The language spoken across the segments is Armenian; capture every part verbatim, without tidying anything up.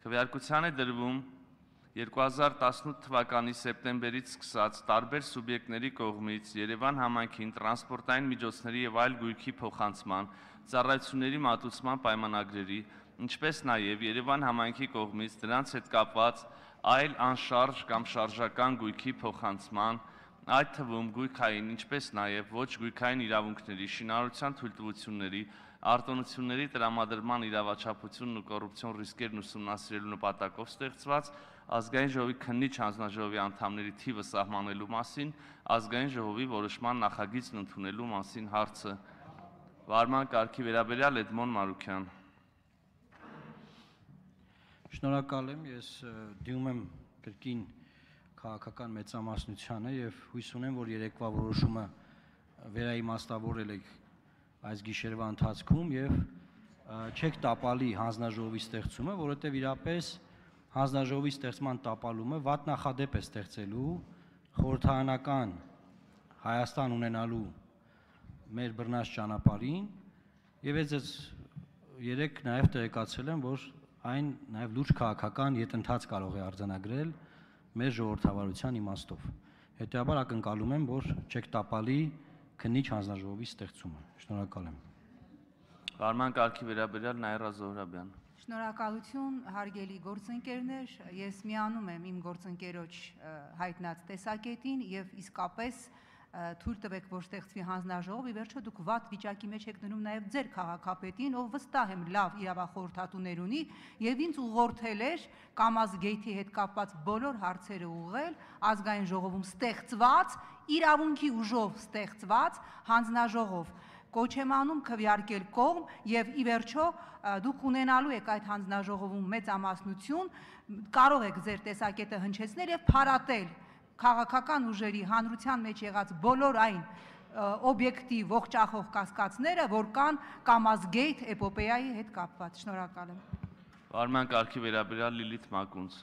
Քվեարկության է դրվում երկու հազար տասնութ թվականի սեպտեմբերից սկսած տարբեր սուբյեկտների կողմից Երևան համայնքին տրանսպորտային միջոցների եւ այլ գույքի փոխանցման, ծառայությունների մատուցման պայմանագրերի, ինչպես նաեւ Երևան համայնքի կողմից դրանց հետ կապված այլ անշարժ կամ շարժական գույքի փոխանցման, այդ թվում գույքային, ինչպես նաև ոչ գույքային իրավունքների, շինարարության թույլտվությունների, արտոնությունների տրամադրման իրավաչափությունն ու կոռուպցիոն ռիսկերն ուսումնասիրելու նպատակով ստեղծված ազգային ժողովի քննիչ հանձնաժողովի անդամների թիվը սահմանելու մասին, ազգային ժողովի որոշման նախագիծն ընդունելու մասին հարցը։ Վարման կարգի վերաբերյալ Էդմոն Մարուքյան։ Շնորհակալ եմ, ես դիմում եմ կրկին քաղաքական մեծամասնությանը եւ հույս ունեմ, որ երեկվա որոշումը վերաիմաստավորել եք այս գիշերվա ընթացքում եւ չեք տապալի հանձնաժողովի ստեղծումը, որովհետեւ իրապես հանձնաժողովի ստեղծման տապալումը վատ նախադեպ է ստեղծելու խորհրդարանական Հայաստան ունենալու մեր բռնած ճանապարհին եւ ես երեք նաեւ տեղեկացել եմ, որ այն նաեւ լուրջ քաղաքական յետընթաց կարող է արձանագրել մեր ժողովրդավարության իմաստով։ Հետեւաբար ակնկալում եմ, որ չեք տապալի քննիչ հանձնաժողովի ստեղծումը։ Շնորհակալ եմ։ Վարման կարգի վերաբերյալ Նաիրա Զոհրաբյան։ Շնորհակալություն, հարգելի գործընկերներ, ես միանում եմ իմ գործընկերոջ հայտնած տեսակետին եւ իսկապես թույլ տվեք, որ ստեղծվի հանձնաժողով, ի վերջո դուք վատ վիճակի մեջ եք դնում նաև ձեր քաղաքապետին, ով վստահ եմ լավ իրավախորհրդատուներ ունի եւ ինձ ուղղորդել էր Կամազ-գեյթի հետ կապված բոլոր հարցերը ուղղել ազգային ժողովում ստեղծված, իրավունքի ուժով ստեղծված հանձնաժողով։ Կոչ եմ անում քվեարկել կողմ եւ ի վերջո դուք ունենալու եք այդ հանձնաժողովում մեծամասնություն, կարող եք ձեր տեսակետը հնչեցնել եւ փարատել քաղաքական ուժերի հանրության մեջ եղած բոլոր այն օբյեկտիվ ողջախոհ կասկածները, որ կան Կամազ-գեյթ էպոպեայի հետ կապված։ Շնորհակալ եմ։ Վարման կարգի վերաբերյալ Լիլիթ Մակունց։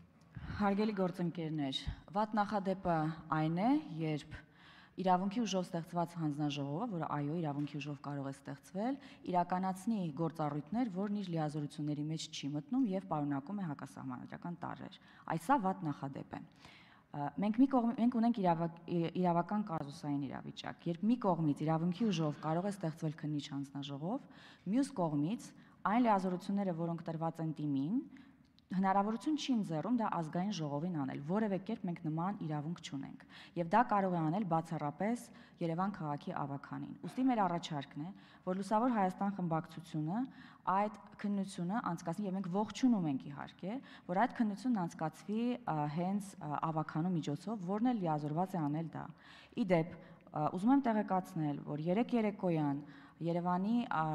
Հարգելի գործընկերներ, վատ նախադեպը այն է, երբ իրավունքի ուժով ստեղծված հանձնաժողովը, որը այո, իրավունքի ուժով կարող է ստեղծվել, իրականացնի գործառույթներ, որն իր լիազորությունների մեջ չի մտնում եւ պարունակում է հակասահմանադրական տարրեր։ Այս սա վատ նախադեպ է։ Մենք մի կողմ մենք ունենք իրավակ, իրավական կազուսային իրավիճակ, երբ մի կողմից իրավունքի ուժով կարող է ստեղծվել քննիչ հանձնաժողով, մյուս կողմից այն լիազորությունները, որոնք տրված են թիմին, հնարավորություն չի ընձեռում դա ազգային ժողովին անել, որևէ կերպ մենք նման իրավունք չունենք եւ դա կարող է անել բացառապես Երևան քաղաքի ավականին։ Ուստի մեր առաջարկն է, որ Լուսավոր Հայաստան խմբակցությունը այդ քննությունը անցկացնի եւ մենք ողջունում ենք իհարկե, որ այդ քննությունն անցկացվի հենց ավականու միջոցով, որն էլ լիազորված է անել դա։ Իդեպ, ուզում եմ տեղեկացնել, որ երեք երեկոյան Երևանի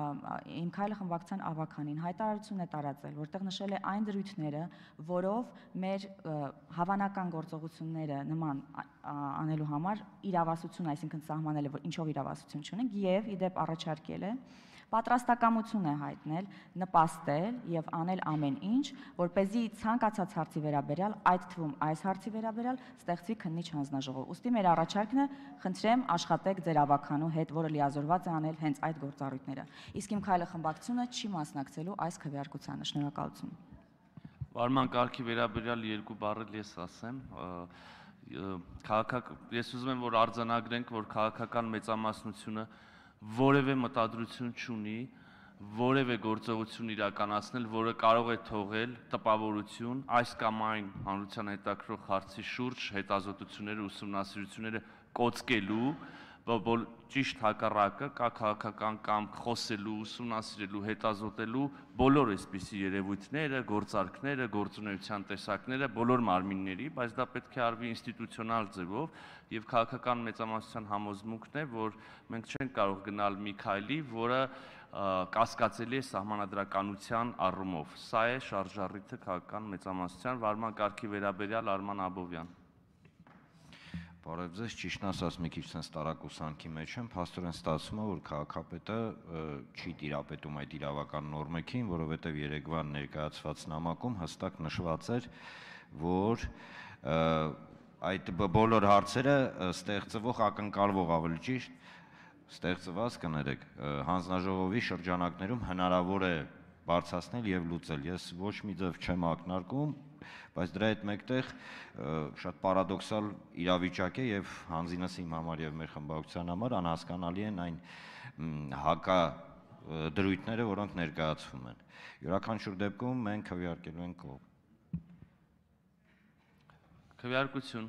իմ քայլը խմբակցության ավականին հայտարարություն է տարածել, որտեղ նշել է այն դրույթները, որով մեր հավանական գործողությունները նման անելու համար իրավասություն, այսինքն սահմանել է, որ ինչով իրավասություն չունենք, եւ իդեպ առաջարկել է պատրաստակամություն է հայտնել, նպաստել եւ անել ամեն ինչ, որպեսզի ցանկացած հարցի վերաբերյալ, այդ թվում այս հարցի վերաբերյալ ստեղծվի քննիչ հանձնաժողով։ Ուստի մեր առաջարկն է, խնդրեմ աշխատեք ձեր ավականու հետ, որը լիազորված է անել հենց այդ գործառույթները։ Իսկ իմ քայլը խմբակցությունը չի մասնակցելու այս քվեարկությանը։ Շնորհակալություն։ Վարման կարգի վերաբերյալ երկու բառ ես ասեմ։ Քաղաքական ես ուզում եմ, որ արձանագրենք, որ քաղաքական մեծամասնությունը որևէ մտադրություն չունի, որևէ գործողություն իրականացնել, որը կարող է թողել տպավորություն այս կամ այն հանրության հետաքրքրող հարցի շուրջ հետազոտությունները, ուսումնասիրությունները կոծկելու, որ ճիշտ հակառակը կա քաղաքական կամք խոսելու, ուսումնասիրելու, հետազոտելու բոլոր այսպիսի երևույթները, գործարքները, գործունեության տեսակները բոլոր մարմինների, բայց դա պետք է արվի ինստիտուցիոնալ ձևով եւ քաղաքական մեծամասնության համոզմունքն է, որ մենք չենք կարող գնալ մի քայլի, որը կասկածելի է սահմանադրականության առումով։ Սա է շարժառիթը քաղաքական մեծամասնության վարման կարգի վերաբերյալ Արման Աբովյան։ Բարև ձեզ, ճիշտն ասած մի քիչ sense տարակուսանքի մեջ եմ, փաստորեն ստացվում է, որ քաղաքապետը չի տիրապետում այդ իրավական նորմերին, որովհետև երեկվա ներկայացված նամակում հստակ նշված էր, որ այդ բոլոր հարցերը ստեղծվող ակնկալվող ավելի ճիշտ ստեղծված կներեք հանձնաժողովի շրջանակներում հնարավոր է բարձրացնել եւ լուծել։ Ես ոչ մի ձև չեմ ակնարկում, բայց դրա հետ մեկտեղ շատ պարադոքսալ իրավիճակ է եւ հանձինս իմ համար եւ մեր խմբակցության համար անհասկանալի են այն հակա դրույթները, որոնք ներկայացվում են։ Յուրաքանչյուր դեպքում մենք քվեարկելու ենք կողմ։ Քվեարկություն։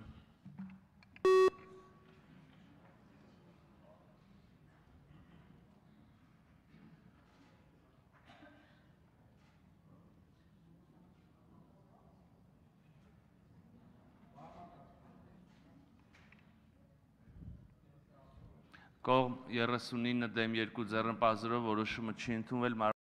Կողմ երեսունինը դեմ երկու ձեռնպազրով որոշումը չի ընդունվել։